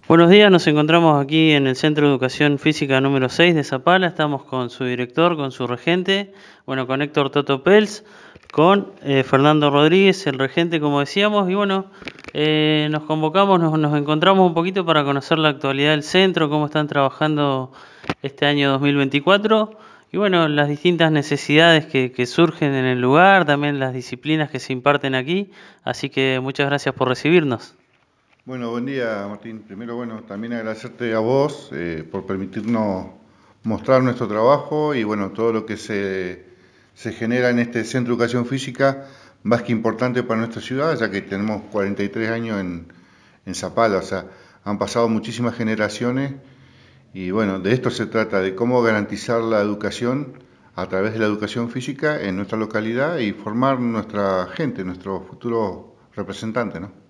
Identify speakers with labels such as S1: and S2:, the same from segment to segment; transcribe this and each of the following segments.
S1: Buenos días, nos encontramos aquí en el Centro de Educación Física número 6 de Zapala. Estamos con su director, con su regente, con Héctor Toto Pels, con Fernando Rodríguez, el regente, como decíamos, y nos convocamos, nos encontramos un poquito para conocer la actualidad del centro, cómo están trabajando este año 2024, y las distintas necesidades que surgen en el lugar, también las disciplinas que se imparten aquí, así que muchas gracias por recibirnos.
S2: Bueno, buen día, Martín. Primero, también agradecerte a vos por permitirnos mostrar nuestro trabajo y todo lo que se genera en este Centro de Educación Física, más que importante para nuestra ciudad, ya que tenemos 43 años en Zapala, o sea, han pasado muchísimas generaciones y de esto se trata, de cómo garantizar la educación a través de la educación física en nuestra localidad y formar nuestra gente, nuestros futuros representantes, ¿no?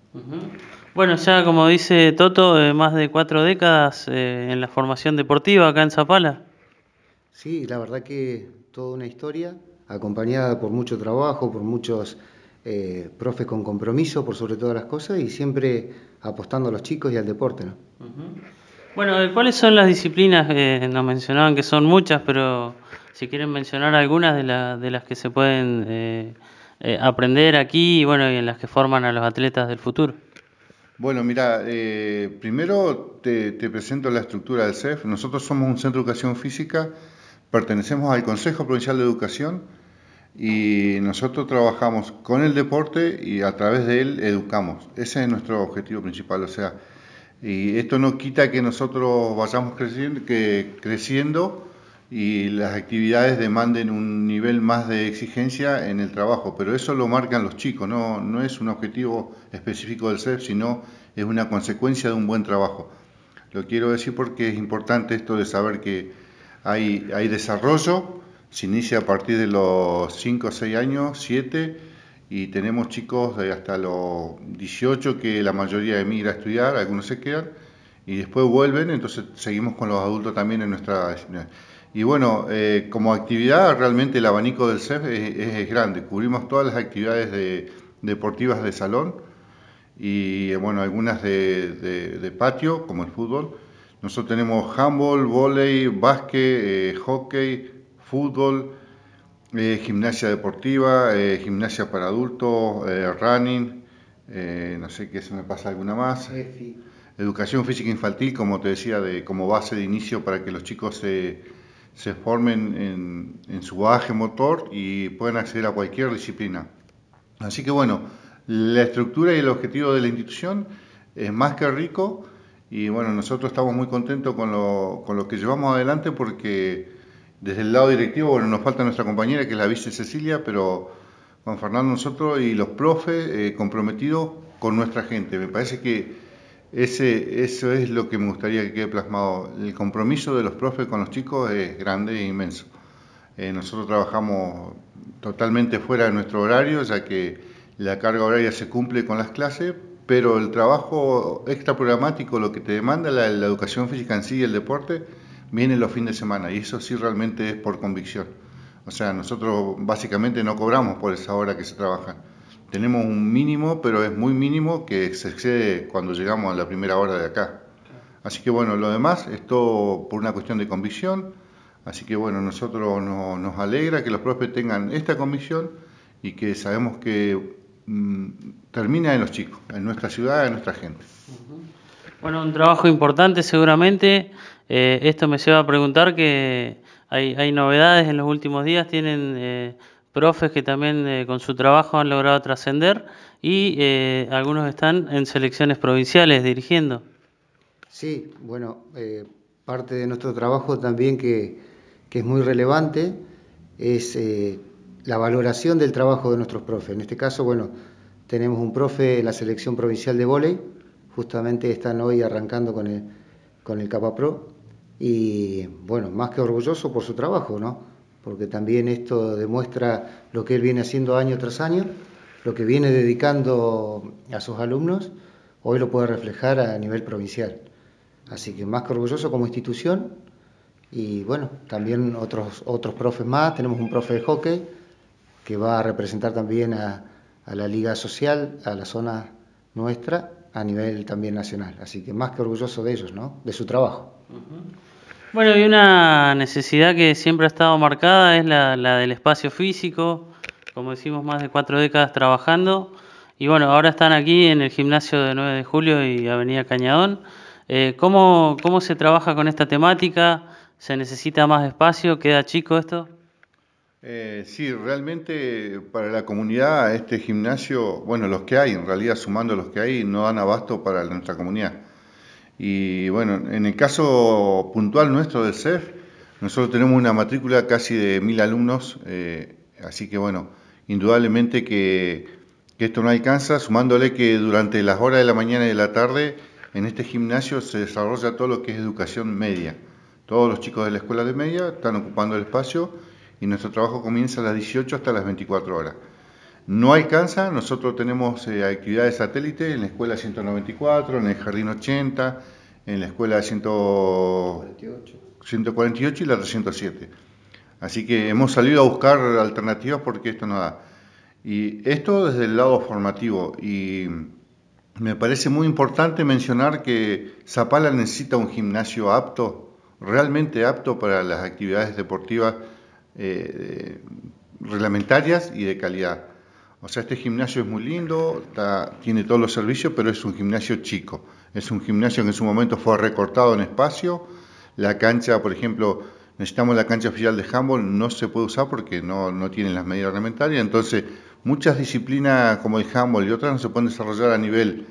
S1: Ya como dice Toto, más de 4 décadas en la formación deportiva acá en Zapala.
S3: Sí, la verdad que toda una historia, acompañada por mucho trabajo, por muchos profes con compromiso, por sobre todas las cosas, y siempre apostando a los chicos y al deporte, ¿no?
S1: ¿Cuáles son las disciplinas? Nos mencionaban que son muchas, pero si quieren mencionar algunas de las que se pueden aprender aquí y en las que forman a los atletas del futuro.
S2: Mira, primero te presento la estructura del CEF. Nosotros somos un centro de educación física, pertenecemos al Consejo Provincial de Educación y nosotros trabajamos con el deporte y a través de él educamos. Ese es nuestro objetivo principal, o sea, y esto no quita que nosotros vayamos creciendo y las actividades demanden un nivel más de exigencia en el trabajo, pero eso lo marcan los chicos, no es un objetivo específico del CEF, sino es una consecuencia de un buen trabajo. Lo quiero decir porque es importante esto de saber que hay desarrollo, se inicia a partir de los 5 o 6 años, 7, y tenemos chicos de hasta los 18 que la mayoría emigra a estudiar, algunos se quedan, y después vuelven, entonces seguimos con los adultos también en nuestra... Y como actividad realmente el abanico del CEF es grande, cubrimos todas las actividades deportivas de salón y algunas de patio, como el fútbol. Nosotros tenemos handball, vóley, básquet, hockey, fútbol, gimnasia deportiva, gimnasia para adultos, running, no sé qué se me pasa alguna más. Educación física infantil, como te decía, como base de inicio para que los chicos se formen en su bagaje motor y puedan acceder a cualquier disciplina. Así que la estructura y el objetivo de la institución es más que rico y nosotros estamos muy contentos con lo que llevamos adelante porque desde el lado directivo, nos falta nuestra compañera que es la vice Cecilia, pero Juan Fernando, nosotros y los profes comprometidos con nuestra gente. Me parece que eso es lo que me gustaría que quede plasmado. El compromiso de los profes con los chicos es grande e inmenso. Nosotros trabajamos totalmente fuera de nuestro horario, ya que la carga horaria se cumple con las clases, pero el trabajo extra programático, lo que te demanda la educación física en sí y el deporte, viene los fines de semana, y eso sí realmente es por convicción. O sea, nosotros básicamente no cobramos por esa hora que se trabaja. Tenemos un mínimo, pero es muy mínimo, que se excede cuando llegamos a la primera hora de acá. Así que lo demás es todo por una cuestión de convicción. Así que nosotros nos alegra que los profes tengan esta convicción y que sabemos que termina en los chicos, en nuestra ciudad, en nuestra gente.
S1: Un trabajo importante seguramente. Esto me lleva a preguntar que hay novedades en los últimos días. Tienen profes que también con su trabajo han logrado trascender y algunos están en selecciones provinciales dirigiendo.
S3: Sí, parte de nuestro trabajo también que es muy relevante es la valoración del trabajo de nuestros profes. En este caso, tenemos un profe en la selección provincial de vóley, justamente están hoy arrancando con el Capa Pro, y más que orgulloso por su trabajo, ¿no? Porque también esto demuestra lo que él viene haciendo año tras año, lo que viene dedicando a sus alumnos, hoy lo puede reflejar a nivel provincial. Así que más que orgulloso como institución, y también otros profes más. Tenemos un profe de hockey que va a representar también a la liga social, a la zona nuestra, a nivel también nacional. Así que más que orgulloso de ellos, ¿no? De su trabajo.
S1: Bueno, y una necesidad que siempre ha estado marcada es la del espacio físico, como decimos, más de 4 décadas trabajando, y bueno, ahora están aquí en el gimnasio de 9 de Julio y Avenida Cañadón. ¿Cómo se trabaja con esta temática? ¿Se necesita más espacio? ¿Queda chico esto?
S2: Sí, realmente para la comunidad este gimnasio, bueno, los que hay, en realidad sumando los que hay, no dan abasto para nuestra comunidad. Y bueno, en el caso puntual nuestro del CEF, nosotros tenemos una matrícula casi de 1000 alumnos, así que bueno, indudablemente que esto no alcanza, sumándole que durante las horas de la mañana y de la tarde en este gimnasio se desarrolla todo lo que es educación media. Todos los chicos de la escuela de media están ocupando el espacio y nuestro trabajo comienza a las 18 hasta las 24 horas. No alcanza, nosotros tenemos actividades satélite en la escuela 194, en el jardín 80, en la escuela 148 y la 307. Así que hemos salido a buscar alternativas porque esto no da. Y esto desde el lado formativo. Y me parece muy importante mencionar que Zapala necesita un gimnasio apto, realmente apto para las actividades deportivas reglamentarias y de calidad. O sea, este gimnasio es muy lindo, tiene todos los servicios, pero es un gimnasio chico. Es un gimnasio que en su momento fue recortado en espacio. La cancha, por ejemplo, necesitamos la cancha oficial de handball, no se puede usar porque no tienen las medidas reglamentarias. Entonces, muchas disciplinas como el handball y otras no se pueden desarrollar a nivel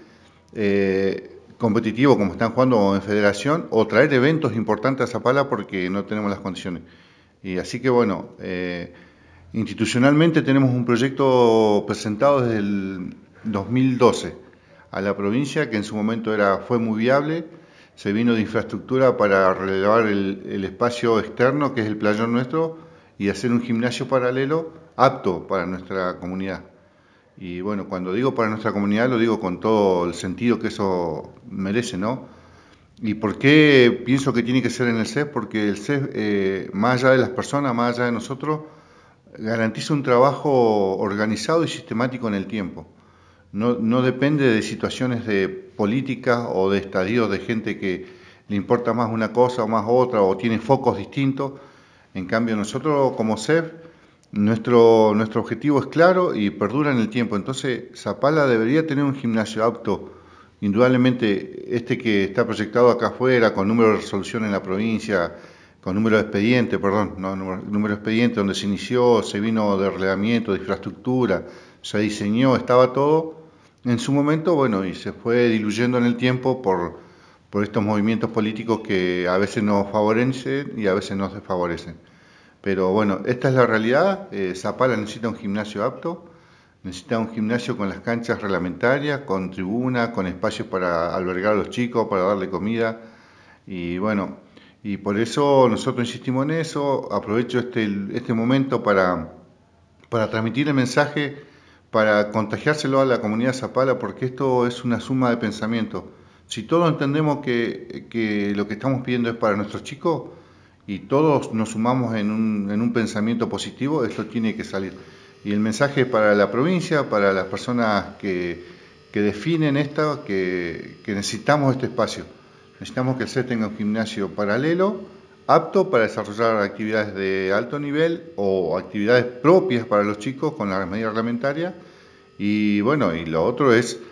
S2: competitivo, como están jugando en federación, o traer eventos importantes a Zapala porque no tenemos las condiciones. Y así que bueno, institucionalmente tenemos un proyecto presentado desde el 2012 a la provincia que en su momento fue muy viable. Se vino de infraestructura para relevar el espacio externo que es el playón nuestro y hacer un gimnasio paralelo apto para nuestra comunidad. Y bueno, cuando digo para nuestra comunidad lo digo con todo el sentido que eso merece, ¿no? ¿Y por qué pienso que tiene que ser en el CEF? Porque el CEF, más allá de las personas, más allá de nosotros, garantiza un trabajo organizado y sistemático en el tiempo. No depende de situaciones de política o de estadios de gente que le importa más una cosa o más otra o tiene focos distintos. En cambio, nosotros como CEF, nuestro objetivo es claro y perdura en el tiempo. Entonces, Zapala debería tener un gimnasio apto. Indudablemente, este que está proyectado acá afuera, con número de resolución en la provincia, con número de expediente, perdón, no, número de expediente donde se inició, se vino de relevamiento, de infraestructura, se diseñó, estaba todo en su momento, bueno, y se fue diluyendo en el tiempo por estos movimientos políticos que a veces nos favorecen y a veces nos desfavorecen. Pero bueno, esta es la realidad. Zapala necesita un gimnasio apto, necesita un gimnasio con las canchas reglamentarias, con tribuna, con espacios para albergar a los chicos, para darle comida. Y bueno, y por eso nosotros insistimos en eso. Aprovecho este momento para transmitir el mensaje, para contagiárselo a la comunidad Zapala, porque esto es una suma de pensamiento. Si todos entendemos que lo que estamos pidiendo es para nuestros chicos, y todos nos sumamos en un pensamiento positivo, esto tiene que salir. Y el mensaje para la provincia, para las personas que definen esto, que necesitamos este espacio. Necesitamos que el CEF tenga un gimnasio paralelo, apto para desarrollar actividades de alto nivel o actividades propias para los chicos con las medidas reglamentarias. Y bueno, y lo otro es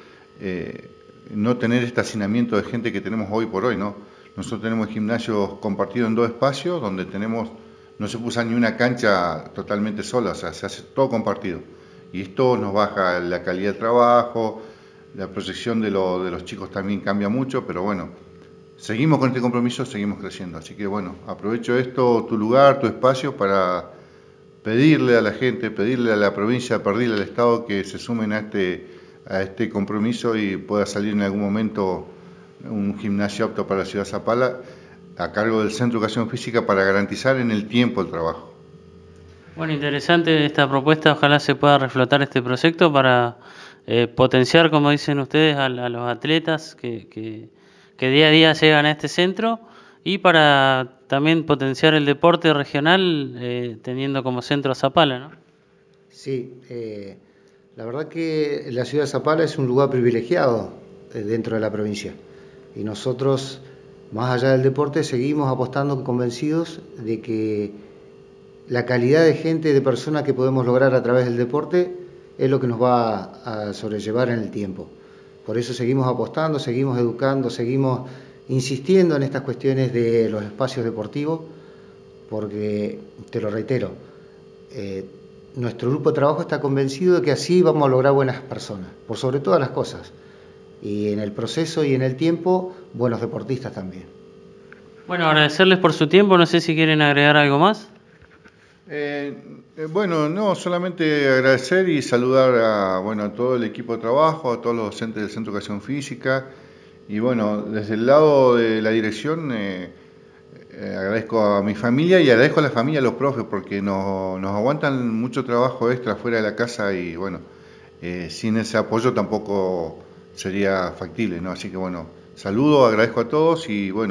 S2: no tener este hacinamiento de gente que tenemos hoy por hoy, ¿no? Nosotros tenemos gimnasios compartidos en 2 espacios donde no se usa ni una cancha totalmente sola, o sea, se hace todo compartido. Y esto nos baja la calidad del trabajo, la proyección de los chicos también cambia mucho, pero bueno, seguimos con este compromiso, seguimos creciendo. Así que bueno, aprovecho esto, tu lugar, tu espacio, para pedirle a la gente, pedirle a la provincia, pedirle al Estado que se sumen a este compromiso y pueda salir en algún momento un gimnasio apto para la ciudad de Zapala a cargo del Centro de Educación Física para garantizar en el tiempo el trabajo.
S1: Bueno, interesante esta propuesta, ojalá se pueda reflotar este proyecto para potenciar, como dicen ustedes, a los atletas que día a día llegan a este centro y para también potenciar el deporte regional teniendo como centro a Zapala, ¿no?
S3: Sí, la verdad que la ciudad de Zapala es un lugar privilegiado dentro de la provincia. Y nosotros, más allá del deporte, seguimos apostando convencidos de que la calidad de gente, de personas que podemos lograr a través del deporte es lo que nos va a sobrellevar en el tiempo. Por eso seguimos apostando, seguimos educando, seguimos insistiendo en estas cuestiones de los espacios deportivos, porque, te lo reitero, nuestro grupo de trabajo está convencido de que así vamos a lograr buenas personas, por sobre todas las cosas. Y en el proceso y en el tiempo, buenos deportistas también.
S1: Bueno, agradecerles por su tiempo, no sé si quieren agregar algo más.
S2: Bueno, no, solamente agradecer y saludar a todo el equipo de trabajo, a todos los docentes del Centro de Educación Física. Y bueno, desde el lado de la dirección, agradezco a mi familia y agradezco a la familia, a los profes, porque nos aguantan mucho trabajo extra fuera de la casa y bueno, sin ese apoyo tampoco sería factible, ¿no? Así que bueno, saludo, agradezco a todos y bueno,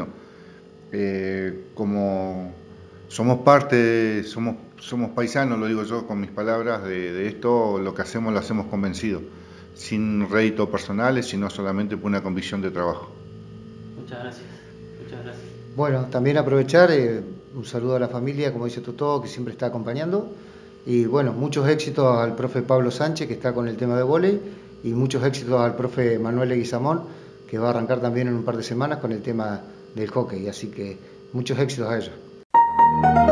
S2: como somos parte, somos paisanos, lo digo yo con mis palabras, de esto, lo que hacemos lo hacemos convencido, sin rédito personales, sino solamente por una convicción de trabajo.
S1: Muchas gracias. Muchas gracias.
S3: Bueno, también aprovechar, un saludo a la familia, como dice Totó, que siempre está acompañando. Y bueno, muchos éxitos al profe Pablo Sánchez, que está con el tema de vóley, y muchos éxitos al profe Manuel Leguizamón, que va a arrancar también en un par de semanas con el tema del hockey. Así que muchos éxitos a ellos.